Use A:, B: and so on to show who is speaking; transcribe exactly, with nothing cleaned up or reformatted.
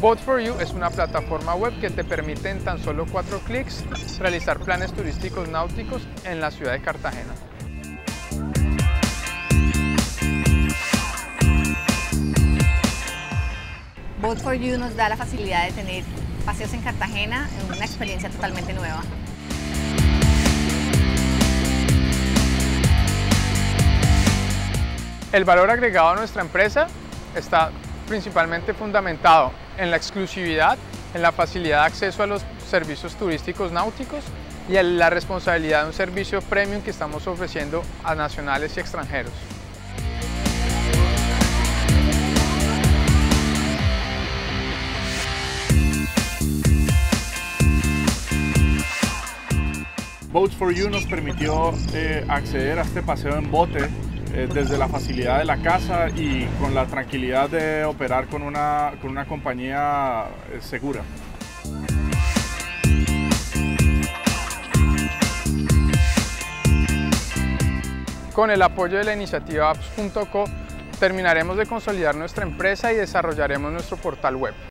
A: Boat for You es una plataforma web que te permite en tan solo cuatro clics realizar planes turísticos náuticos en la ciudad de Cartagena.
B: Boat for You nos da la facilidad de tener paseos en Cartagena, una experiencia totalmente nueva.
A: El valor agregado a nuestra empresa está principalmente fundamentado en la exclusividad, en la facilidad de acceso a los servicios turísticos náuticos y en la responsabilidad de un servicio premium que estamos ofreciendo a nacionales y extranjeros.
C: Boat for You nos permitió eh, acceder a este paseo en bote eh, desde la facilidad de la casa y con la tranquilidad de operar con una, con una compañía eh, segura.
A: Con el apoyo de la iniciativa apps punto co terminaremos de consolidar nuestra empresa y desarrollaremos nuestro portal web.